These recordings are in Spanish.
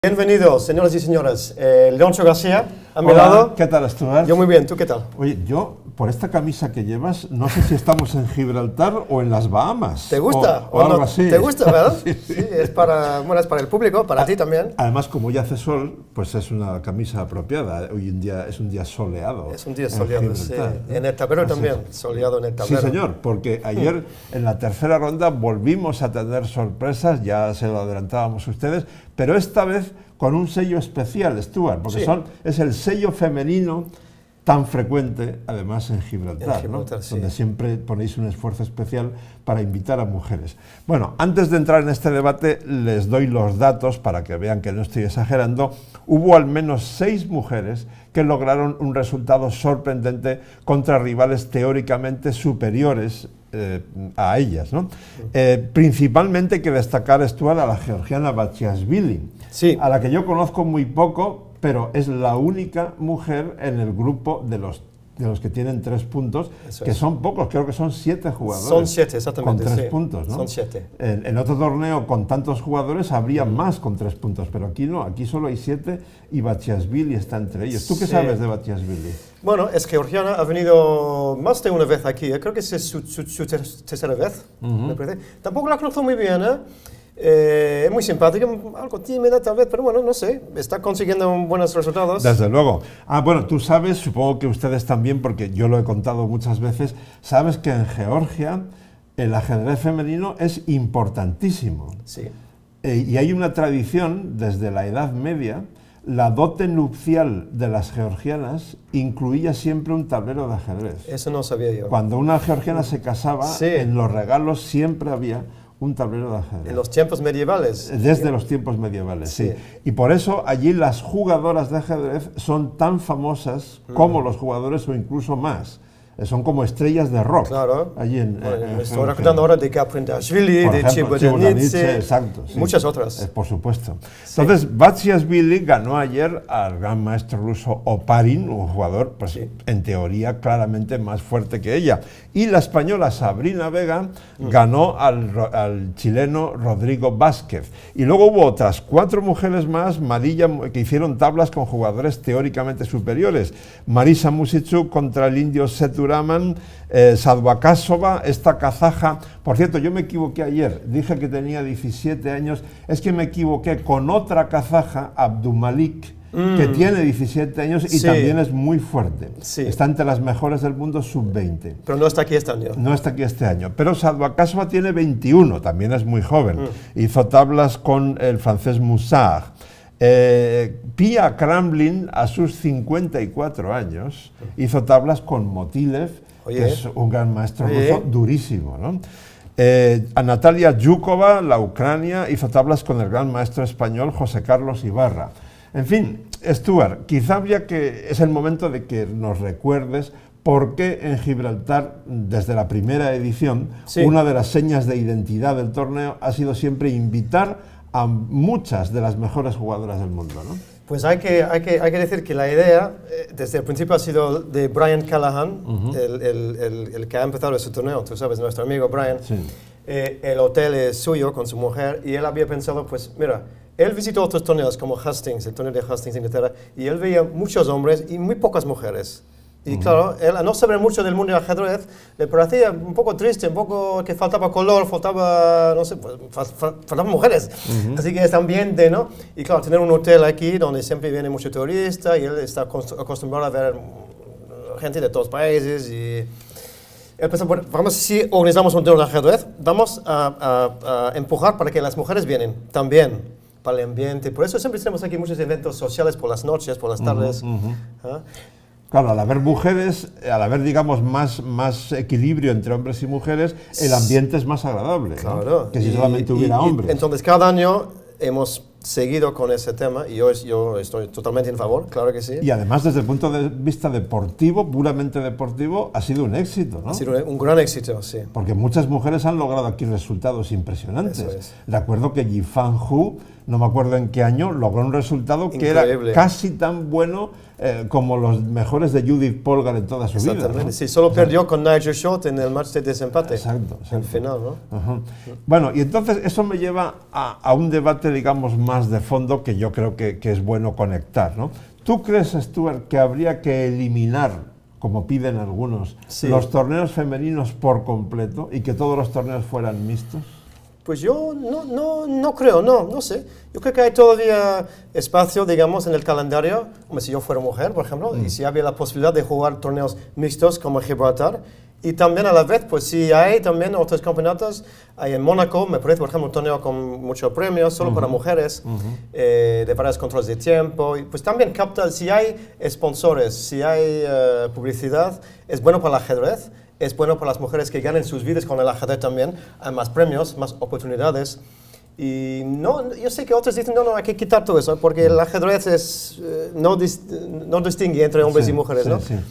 Bienvenidos, señoras y señores. Leoncho García, a mi Hola, lado. ¿qué tal, Stuart? Yo muy bien, ¿tú qué tal? Oye, yo, por esta camisa que llevas, no sé si estamos en Gibraltar o en las Bahamas. ¿Te gusta? O algo no? así. ¿Te gusta, verdad? Sí. Sí, es para el público, para ti también. Además, como ya hace sol, pues es una camisa apropiada. Hoy en día es un día soleado. Es un día soleado, sí. ¿No? En el tablero Así también, es. soleado en el tablero. Sí, señor, porque ayer en la tercera ronda volvimos a tener sorpresas, ya se lo adelantábamos a ustedes, pero esta vez con un sello especial, Stuart, porque Sí. es el sello femenino tan frecuente, además en Gibraltar, ¿no? Sí. Donde siempre ponéis un esfuerzo especial para invitar a mujeres. Bueno, antes de entrar en este debate, les doy los datos para que vean que no estoy exagerando. Hubo al menos 6 mujeres que lograron un resultado sorprendente contra rivales teóricamente superiores a ellas, ¿no? Principalmente hay que destacar, Stuart, a la georgiana Batsiashvili, Sí. a la que yo conozco muy poco, pero es la única mujer en el grupo de los que tienen 3 puntos, Eso que es. son pocos, creo que son 7 jugadores. Son 7, exactamente. Con 3 sí. puntos, ¿no? Son 7. En otro torneo con tantos jugadores habría más con 3 puntos, pero aquí no, aquí solo hay 7 y Batsiashvili está entre ellos. ¿Tú qué Sí. sabes de Batsiashvili? Bueno, es georgiana, ha venido más de una vez aquí, creo que es su tercera vez, me parece. Tampoco la conozco muy bien, es muy simpática, algo tímida tal vez, pero bueno, no sé, está consiguiendo buenos resultados. Desde luego. Bueno, tú sabes, supongo que ustedes también, porque yo lo he contado muchas veces, sabes que en Georgia el ajedrez femenino es importantísimo. Sí. Y hay una tradición desde la Edad Media. La dote nupcial de las georgianas incluía siempre un tablero de ajedrez. Eso no sabía yo. Cuando una georgiana se casaba, Sí. en los regalos siempre había un tablero de ajedrez. En los tiempos medievales. Desde los tiempos medievales, sí. Sí. Y por eso allí las jugadoras de ajedrez son tan famosas como los jugadores o incluso más. Son como estrellas de rock. Claro. Allí Bueno, me estoy Georgia. recordando ahora de Gaprindashvili, Por de ejemplo, Chibudanidze, exacto, sí. muchas otras. Por supuesto. Entonces, Batsiashvili ganó ayer al gran maestro ruso Oparin, un jugador, pues, Sí. en teoría, claramente más fuerte que ella. Y la española Sabrina Vega ganó al chileno Rodrigo Vázquez. Y luego hubo otras 4 mujeres más, que hicieron tablas con jugadores teóricamente superiores. Marisa Musichuk contra el indio Seturaman, Sadvakasova, esta kazaja. Por cierto, yo me equivoqué ayer, dije que tenía 17 años, es que me equivoqué con otra kazaja, Abdumalik, que tiene 17 años y Sí. también es muy fuerte. Sí. Está entre las mejores del mundo sub-20. Pero no está aquí este año. No está aquí este año, pero Sadvakasova tiene 21, también es muy joven. Hizo tablas con el francés Moussard. Pia Kramlin, a sus 54 años, hizo tablas con Motilev, Oye. que es un gran maestro Oye. ruso durísimo, ¿no? A Natalia Yukova, la Ucrania, hizo tablas con el gran maestro español José Carlos Ibarra. En fin, Stuart, quizá es el momento de que nos recuerdes por qué en Gibraltar, desde la primera edición, Sí. una de las señas de identidad del torneo ha sido siempre invitar a muchas de las mejores jugadoras del mundo, ¿no? Pues hay que decir que la idea desde el principio ha sido de Brian Callahan, el que ha empezado ese torneo, tú sabes, nuestro amigo Brian. Sí. El hotel es suyo con su mujer y él había pensado, pues mira, él visitó otros torneos como Hastings, el torneo de Hastings, Inglaterra, y él veía muchos hombres y muy pocas mujeres. Y claro, él a no saber mucho del mundo del ajedrez, le parecía un poco triste, un poco que faltaba color, faltaba, no sé, pues, faltaban mujeres. Así que este ambiente, ¿no? Y claro, tener un hotel aquí donde siempre viene mucho turista y él está acostumbrado a ver gente de todos países y... Él pensó, bueno, vamos, si organizamos un torneo de ajedrez, vamos a empujar para que las mujeres vienen también para el ambiente. Por eso siempre tenemos aquí muchos eventos sociales por las noches, por las tardes. ¿Ah? Claro, al haber mujeres, al haber, digamos, más equilibrio entre hombres y mujeres, el ambiente es más agradable, ¿no? Claro. Que si solamente hubiera hombres. Entonces, cada año hemos seguido con ese tema y yo estoy totalmente en favor, claro que sí. Y además, desde el punto de vista deportivo, puramente deportivo, ha sido un éxito, ¿no? Ha sido un gran éxito, sí. Porque muchas mujeres han logrado aquí resultados impresionantes. Eso es. Recuerdo que Yifan Hu no me acuerdo en qué año, logró un resultado que era casi tan bueno como los mejores de Judith Polgar en toda su vida. Exactamente, ¿no? sí, solo perdió con Nigel Short en el match de desempate. Exacto. En final, ¿no? Bueno, y entonces eso me lleva a un debate, digamos, más de fondo que yo creo que es bueno conectar, ¿no? ¿Tú crees, Stuart, que habría que eliminar, como piden algunos, los torneos femeninos por completo y que todos los torneos fueran mixtos? Pues yo no creo, no sé. Yo creo que hay todavía espacio, digamos, en el calendario, como si yo fuera mujer, por ejemplo, y si había la posibilidad de jugar torneos mixtos como Gibraltar. Y también a la vez, pues si hay también otros campeonatos, hay en Mónaco, me parece, por ejemplo, un torneo con muchos premios, solo para mujeres, de varios controles de tiempo. Y pues también capta, si hay sponsores, si hay publicidad, es bueno para el ajedrez. Es bueno para las mujeres que ganen sus vidas con el ajedrez también. Hay más premios, más oportunidades. Y no, yo sé que otros dicen, no, hay que quitar todo eso, porque el ajedrez es, no distingue entre hombres y mujeres, ¿no? Sí.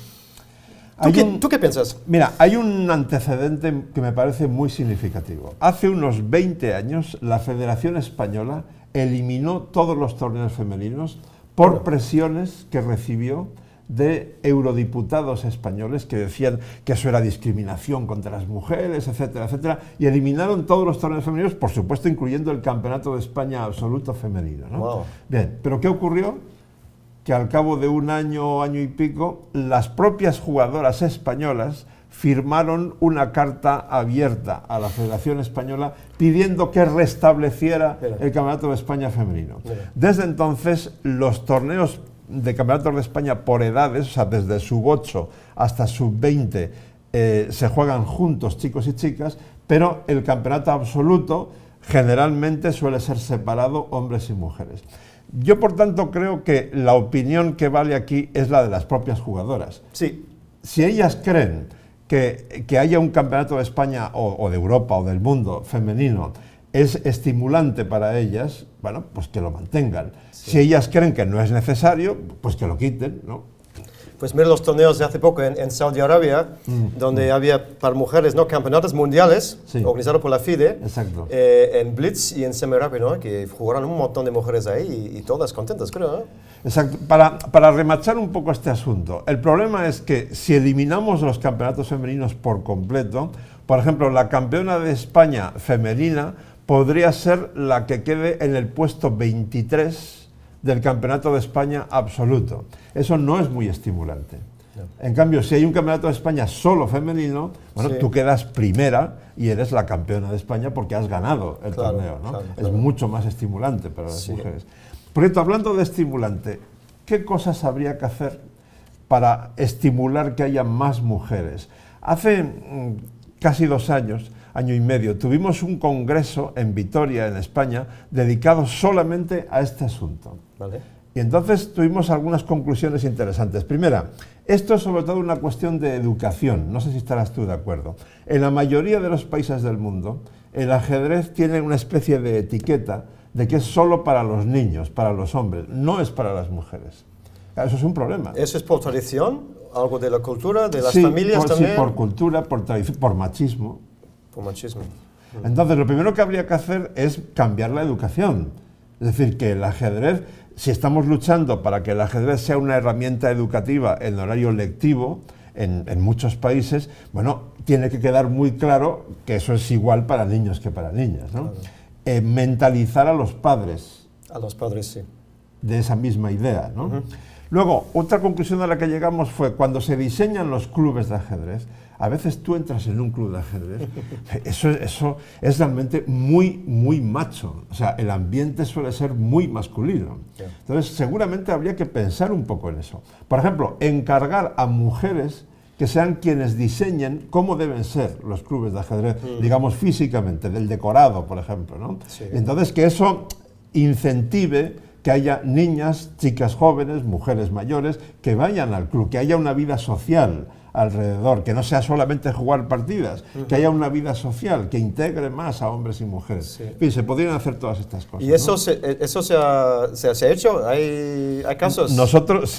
¿Tú qué piensas? Mira, hay un antecedente que me parece muy significativo. Hace unos 20 años, la Federación Española eliminó todos los torneos femeninos por presiones que recibió de eurodiputados españoles que decían que eso era discriminación contra las mujeres, etcétera, etcétera, y eliminaron todos los torneos femeninos, por supuesto, incluyendo el Campeonato de España absoluto femenino, ¿no? Wow. Bien, pero ¿qué ocurrió? Que al cabo de un año, año y pico, las propias jugadoras españolas firmaron una carta abierta a la Federación Española pidiendo que restableciera el Campeonato de España femenino. Desde entonces, los torneos de campeonatos de España por edades, o sea, desde sub-8 hasta sub-20, se juegan juntos chicos y chicas, pero el campeonato absoluto generalmente suele ser separado hombres y mujeres. Yo, por tanto, creo que la opinión que vale aquí es la de las propias jugadoras. Sí. Si ellas creen que haya un campeonato de España o de Europa o del mundo femenino es estimulante para ellas, bueno, pues que lo mantengan. Sí. Si ellas creen que no es necesario, pues que lo quiten, ¿no? Pues mira los torneos de hace poco en Saudi Arabia, donde había para mujeres, ¿no?, campeonatos mundiales, organizados por la FIDE, en Blitz y en semi-rápido, ¿no?, que jugaron un montón de mujeres ahí y todas contentas, creo, ¿no? Exacto. Para remachar un poco este asunto, el problema es que si eliminamos los campeonatos femeninos por completo, por ejemplo, la campeona de España femenina podría ser la que quede en el puesto 23 del Campeonato de España absoluto. Eso no es muy estimulante. No. En cambio, si hay un Campeonato de España solo femenino, bueno, tú quedas primera y eres la campeona de España porque has ganado el torneo, ¿no? Es mucho más estimulante para las mujeres. Por cierto, hablando de estimulante, ¿qué cosas habría que hacer para estimular que haya más mujeres? Hace casi 2 años, año y medio, tuvimos un congreso en Vitoria, en España, dedicado solamente a este asunto. Vale. Y entonces tuvimos algunas conclusiones interesantes. Primera, esto es sobre todo una cuestión de educación, no sé si estarás tú de acuerdo. En la mayoría de los países del mundo, el ajedrez tiene una especie de etiqueta de que es solo para los niños, para los hombres, no es para las mujeres. Eso es un problema. ¿Eso es por tradición? ¿Algo de la cultura, de las familias también? Sí, por cultura, por tradición, por machismo. Por machismo. Entonces, lo primero que habría que hacer es cambiar la educación. Es decir, que el ajedrez, si estamos luchando para que el ajedrez sea una herramienta educativa en horario lectivo, en muchos países, bueno, tiene que quedar muy claro que eso es igual para niños que para niñas, ¿no? Claro. Mentalizar a los padres. A los padres, sí. De esa misma idea, ¿no? Luego, otra conclusión a la que llegamos fue cuando se diseñan los clubes de ajedrez. A veces tú entras en un club de ajedrez, eso es realmente muy macho. O sea, el ambiente suele ser muy masculino. Entonces, seguramente habría que pensar un poco en eso. Por ejemplo, encargar a mujeres que sean quienes diseñen cómo deben ser los clubes de ajedrez, digamos físicamente, del decorado, por ejemplo, ¿no? Sí. Entonces, que eso incentive que haya niñas, chicas jóvenes, mujeres mayores, que vayan al club, que haya una vida social alrededor, que no sea solamente jugar partidas, que haya una vida social, que integre más a hombres y mujeres. Sí. En fin, se podrían hacer todas estas cosas. ¿Y eso, ¿no? eso se ha hecho? ¿Hay casos? Nosotros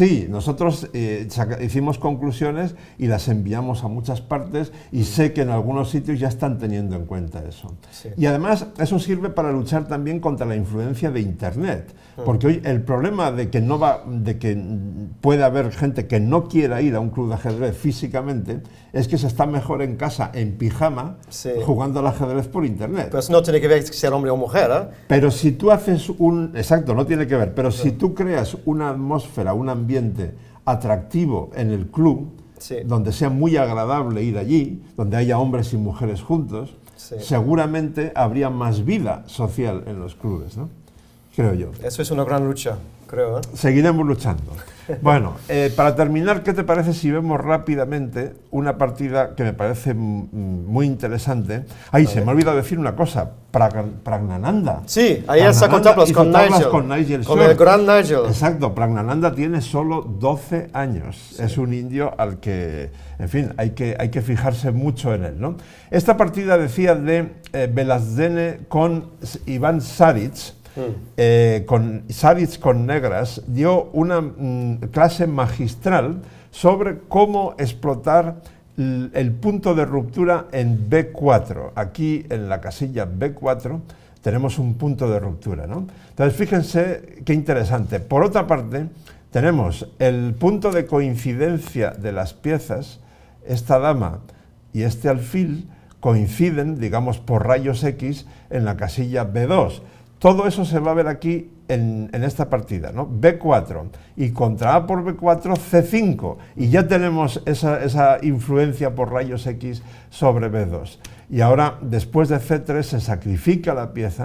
hicimos conclusiones y las enviamos a muchas partes y sé que en algunos sitios ya están teniendo en cuenta eso. Sí. Y además eso sirve para luchar también contra la influencia de Internet, porque hoy el problema de que puede haber gente que no quiera ir a un club de ajedrez físicamente es que se está mejor en casa, en pijama, jugando al ajedrez por Internet. Pues no tiene que ver ser hombre o mujer, ¿eh? Pero si tú haces exacto, no tiene que ver, pero si tú creas una atmósfera, un ambiente atractivo en el club, donde sea muy agradable ir allí, donde haya hombres y mujeres juntos, seguramente habría más vida social en los clubes, ¿no? Creo yo. Eso es una gran lucha, creo, ¿eh? Seguiremos luchando. Bueno, para terminar, ¿qué te parece si vemos rápidamente una partida que me parece muy interesante? Ay, se me ha olvidado decir una cosa, Praggnanandhaa. Sí, ayer sacó tablas con Nigel. Con el gran Nigel. Exacto, Praggnanandhaa tiene solo 12 años. Sí. Es un indio al que, en fin, hay que fijarse mucho en él, ¿no? Esta partida decía de Velazdene con Iván Šarić. Con Šarić con negras, dio una clase magistral sobre cómo explotar el punto de ruptura en B4. Aquí en la casilla B4 tenemos un punto de ruptura, ¿no? Entonces fíjense qué interesante. Por otra parte, tenemos el punto de coincidencia de las piezas. Esta dama y este alfil coinciden, digamos, por rayos X en la casilla B2. Todo eso se va a ver aquí en esta partida, ¿no? B4 y contra A por B4, C5. Y ya tenemos esa influencia por rayos X sobre B2. Y ahora, después de C3, se sacrifica la pieza,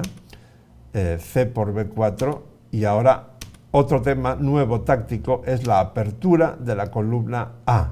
C por B4, y ahora otro tema nuevo táctico es la apertura de la columna A.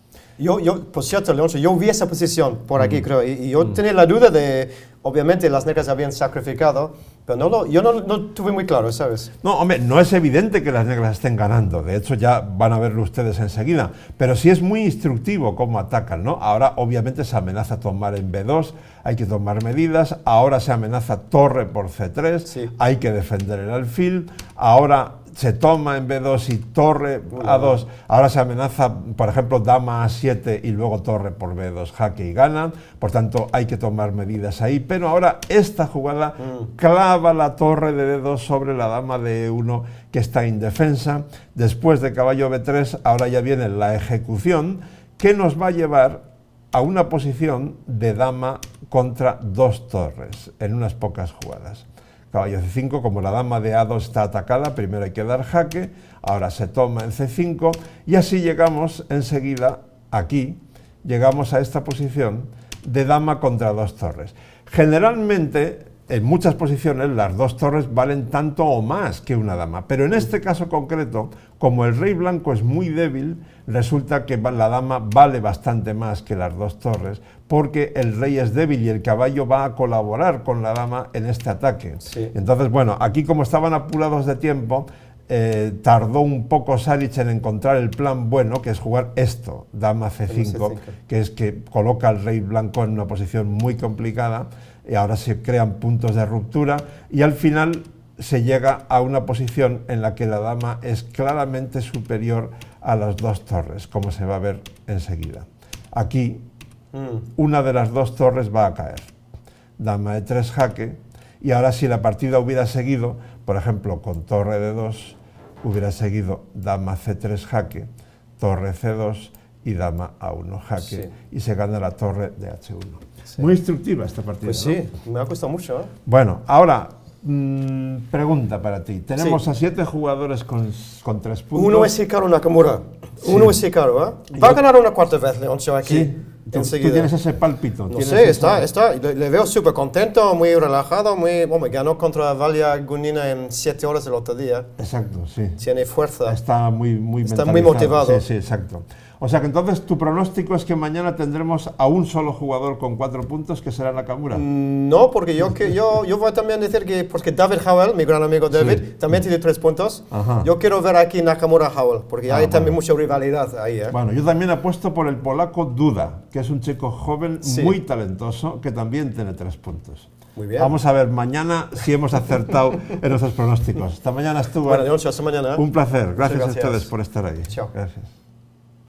Por cierto, Leoncio, yo vi esa posición por aquí, creo, y yo tenía la duda de, obviamente las negras habían sacrificado, pero yo no tuve muy claro, ¿sabes? No, hombre, no es evidente que las negras estén ganando, de hecho ya van a verlo ustedes enseguida, pero sí es muy instructivo cómo atacan, ¿no? Ahora obviamente se amenaza tomar en B2, hay que tomar medidas, ahora se amenaza torre por C3, hay que defender el alfil, ahora se toma en B2 y torre A2, ahora se amenaza, por ejemplo, dama A7 y luego torre por B2, jaque y gana, por tanto hay que tomar medidas ahí, pero ahora esta jugada clava la torre de D2 sobre la dama de E1 que está indefensa. Después de caballo B3, ahora ya viene la ejecución que nos va a llevar a una posición de dama contra dos torres en unas pocas jugadas. Caballo C5, como la dama de A2 está atacada, primero hay que dar jaque, ahora se toma en C5 y así llegamos enseguida, aquí, llegamos a esta posición de dama contra dos torres. Generalmente, en muchas posiciones, las dos torres valen tanto o más que una dama, pero en este caso concreto, como el rey blanco es muy débil, resulta que la dama vale bastante más que las dos torres, porque el rey es débil y el caballo va a colaborar con la dama en este ataque. Entonces, bueno, aquí como estaban apurados de tiempo, tardó un poco Šarić en encontrar el plan bueno, que es jugar esto, dama C5, que es que coloca al rey blanco en una posición muy complicada, y ahora se crean puntos de ruptura, y al final se llega a una posición en la que la dama es claramente superior a las dos torres, como se va a ver enseguida. Aquí, una de las dos torres va a caer. Dama E3 jaque, y ahora si la partida hubiera seguido, por ejemplo, con torre D2, hubiera seguido dama C3 jaque, torre C2 y dama A1 jaque, y se gana la torre de H1. Muy instructiva esta partida, pues sí, ¿no? Me ha costado mucho, ¿eh? Bueno, ahora, pregunta para ti. Tenemos a 7 jugadores con 3 puntos. Uno es Hikaru Nakamura. Uno es Hikaru, ¿eh? Va a ganar una cuarta vez, Leoncio, aquí. Sí. Tú tienes ese pálpito. No sé, le veo súper contento, muy relajado, ganó contra Valia Gunina en 7 horas el otro día. Exacto, sí. Tiene fuerza. Está muy motivado. Sí, exacto. O sea que entonces tu pronóstico es que mañana tendremos a un solo jugador con 4 puntos, que será Nakamura. No, porque yo voy también a decir que, porque David Howell, mi gran amigo David, Sí, también tiene 3 puntos. Ajá. Yo quiero ver aquí Nakamura-Howell, porque hay también bueno. mucha rivalidad ahí. Bueno, yo también apuesto por el polaco Duda, que es un chico joven Sí. muy talentoso, que también tiene 3 puntos. Muy bien. Vamos a ver mañana si hemos acertado en nuestros pronósticos. Hasta mañana, Stuart. Bueno, hasta mañana. Un placer. Gracias a Gracias. ustedes por estar ahí. Chao. Gracias.